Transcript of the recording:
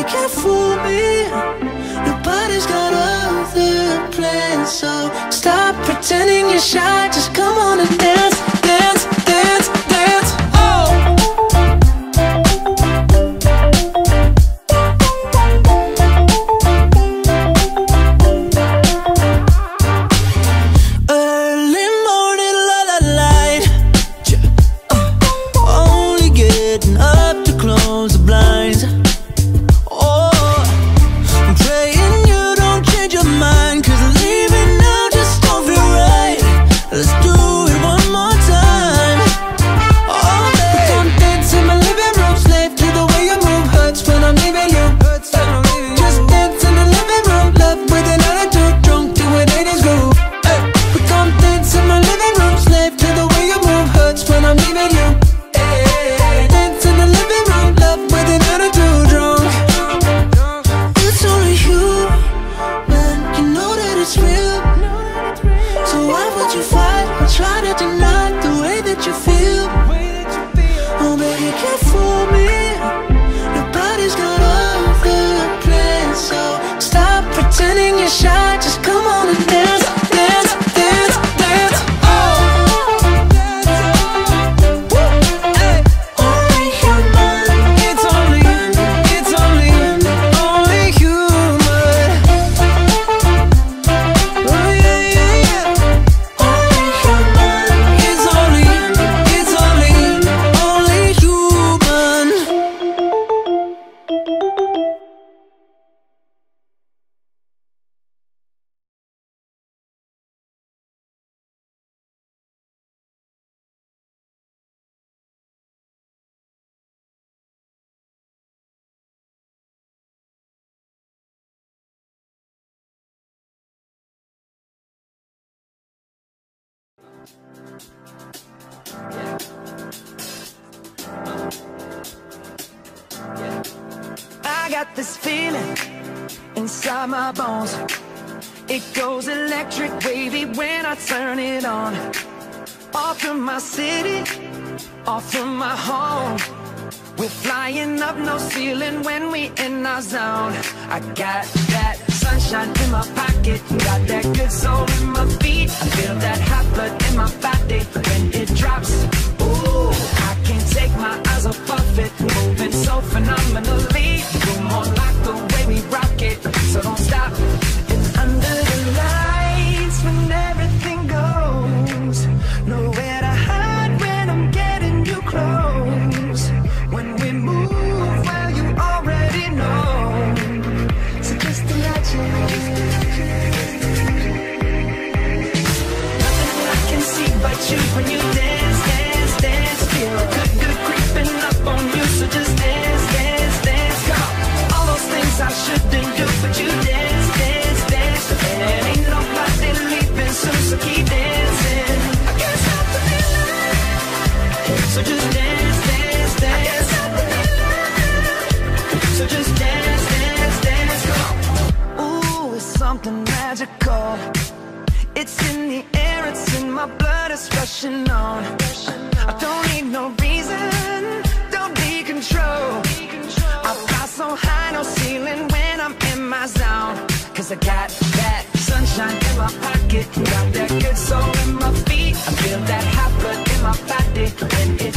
can't fool me. Nobody's got other plans, so stop pretending you're shy. Just come on and dance, dance, dance, dance. Oh. Early morning, la light. Only getting up to close the blinds. Oh, I'm praying you don't change your mind, 'cause leaving now just don't feel right. Let's do it one more time. Oh, babe, come dance in my living room, slave to the way you move. Hurts when I'm leaving you. Just dance in the living room, love with an attitude, drunk to a 80s groove. We come dance in my living room, slave to the way you move. Hurts when I'm leaving you. Dance in the living room, love with an attitude, drunk. It's only you, man, you know that it's real. So why would you fight or try to deny the way that you feel? Oh baby, you can't fool me. Nobody's got other plans, so stop pretending you're shy. Just come on and dance, dance, dance, dance. Oh. Only human. It's only human. Oh yeah, yeah, yeah. Only human. It's only human. I got this feeling inside my bones. It goes electric wavy when I turn it on. Off from my city, off from my home. We're flying up, no ceiling when we in our zone. I got that sunshine in my pocket, got that good soul in my feet. I feel that hot blood in my body when it drops. Ooh, I can't take my eyes off of it, moving so phenomenally. You're more like the way we rock it, so don't stop. And under the lights when everything goes, nowhere to hide when I'm getting you close. When we move, well, you already know. So just imagine. Nothing I can see but you when you dance, dance, dance. Feel good, good creeping up on you. So just dance, dance, dance. Go. All those things I shouldn't do, but you dance, dance, dance. And ain't nobody leaving soon, so keep dancing. I can't stop the feeling. So just dance, dance, dance. I can't stop the feeling. So just dance, dance, dance. Go. Ooh, it's something magical. It's in the air, it's in my blood, it's rushing on. I don't need no reason, don't be control. I fly so high, no ceiling when I'm in my zone. 'Cause I got that sunshine in my pocket, got that good soul in my feet. I feel that hot blood in my body when it